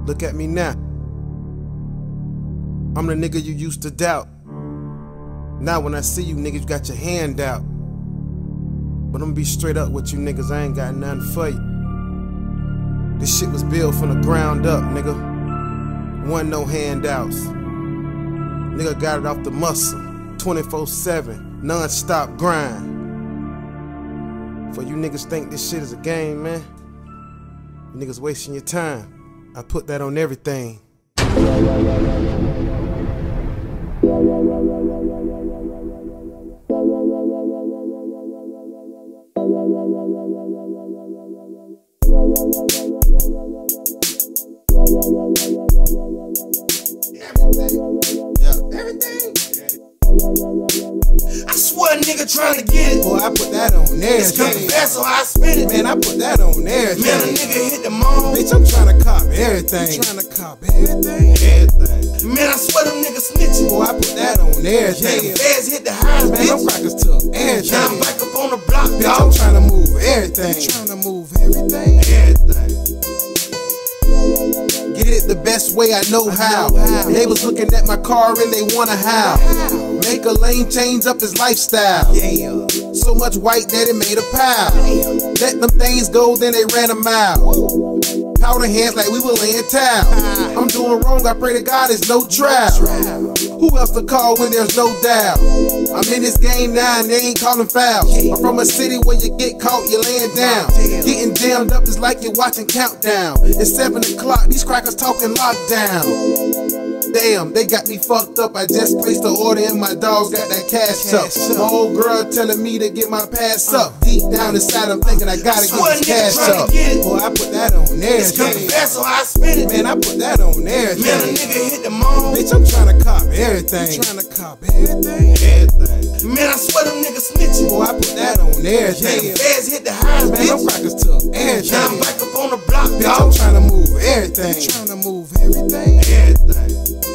Look at me now. I'm the nigga you used to doubt. Now when I see you niggas, you got your hand out. But I'ma be straight up with you niggas, I ain't got nothing for you. This shit was built from the ground up, nigga. Wasn't no handouts. Nigga got it off the muscle. 24/7, non-stop grind. For you niggas think this shit is a game, man, you niggas wasting your time. I put that on everything. Everything. I swear a nigga tryna get it. Boy, I put that on everything. It's coming fast, so I spin it. Man, I put that on everything. Man, a nigga hit the mall. Bitch, I'm tryna cop everything. You tryna cop everything? Everything. Man, I swear them niggas snitching. Boy, I put that on everything. Yeah, fast hit the highs, man, bitch. them crackers took everything. Now I'm back up on the block, bitch, dog. I'm tryna move everything. You tryna move everything? Everything. Get it the best way I know how. They was looking at my car and they wanna howl. Make a lane change up his lifestyle. So much white that it made a pile. Let them things go, then they ran a mile. Powder hands like we were laying towel. I'm doing wrong, I pray to God it's no trial. Who else to call when there's no doubt? I'm in this game now and they ain't calling fouls. I'm from a city where you get caught, you're laying down. Getting jammed up is like you're watching Countdown. It's 7 o'clock, these crackers talking lockdown. Damn, they got me fucked up. I just placed the order and my dogs got that cash up. My old girl telling me to get my pass up. Deep down inside I'm thinking I gotta get this cash up. Boy, I put that on everything. It's coming fast, so I spin it. Man, I put that on everything. Man, a nigga hit the mall. Bitch, I'm tryna cop everything. You tryna cop everything? Everything. Man, I swear them niggas snitching. Boy, I put that on everything. Yeah, fast hit the highs, man, bitch. them crackers took everything. Now I'm back up on the block, bitch, dog. I'm tryna move everything. You tryna move everything? Everything.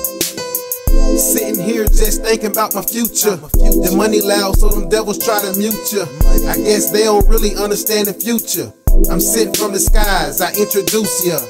Sitting here just thinking about my future. The money loud, so them devils try to mute you. I guess they don't really understand the future. I'm sent from the skies, I introduce ya.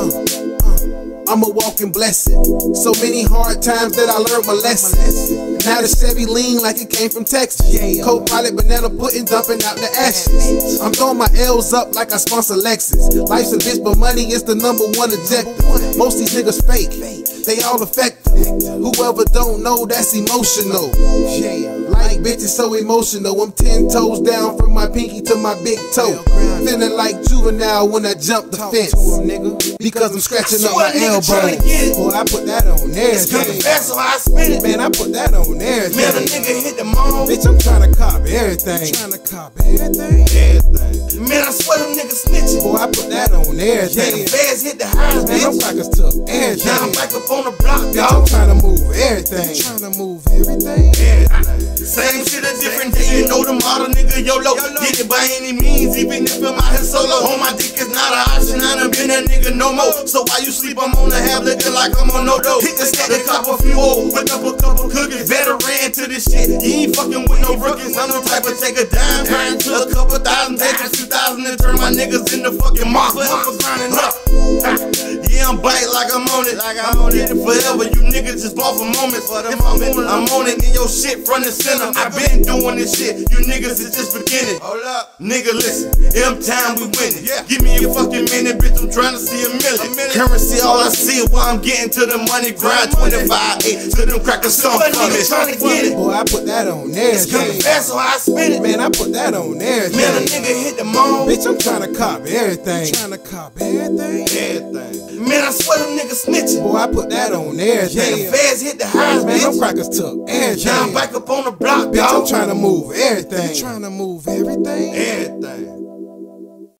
I'm a walking blessing. So many hard times that I learned my lesson. Now the Chevy lean like it came from Texas. Co-pilot banana pudding dumping out the ashes. I'm throwing my L's up like I sponsor Lexus. Life's a bitch, but money is the #1 objective. Most these niggas fake, they all effective. Whoever don't know, that's emotional. Like bitches so emotional. I'm 10 toes down from my pinky to my big toe. Feeling like Juvenile when I jump the fence. Because I'm scratching up my elbow. Boy, I put that on everything. It's coming fast, so I spin it. Man, I put that on everything. Man, a nigga hit the mall. Bitch, I'm tryna cop everything. You tryna cop everything? Everything. Man, I swear them niggas snitching. Boy, I put that on everything. Yeah, fast hit the highs, man, them bitch. crackers took everything. Now I'm back up on the block, bitch, dog. I'm tryna move everything. You tryna move everything? Everything. Same shit, a different day. You know the model, nigga, YOLO. Get it by any means, even if I'm out here solo. On my dick is not an option, I done been that nigga no more. So while you sleep, I'm on the half looking like I'm on no dough. Hit the stack, the cop a few old, whip up a couple cookies. Veteran to this shit, you ain't fucking with no rookies. I'm the type of take a dime, turn to a couple thousand, take a 2,000 and turn my niggas into fucking mafia. I'm grinding up. Yeah, I'm bite like I'm on it. I'm on it forever. You niggas just bought for moments. If I'm on it in your shit front and center. I been doing this shit. You niggas is just beginning. Hold up, nigga, listen. M time we winning. Give me a fucking minute, bitch. I'm trying to see a million. Currency, all I see is while I'm getting to the money grind. 25-8 to them crackers stomp from it. Trying to get it. Boy, I put that on everything. It's coming fast, so I spin it. Man, I put that on everything. Man, a nigga hit the mall. Bitch, I'm tryna cop everything. You tryna cop everything? Everything. Man, I swear them niggas snitching. Boy, I put that on everything. Yeah, fast hit the highs, man, bitch. them crackers took everything. Now I'm back up on the block, bitch, dog. I'm tryna move everything. You tryna move everything? Everything.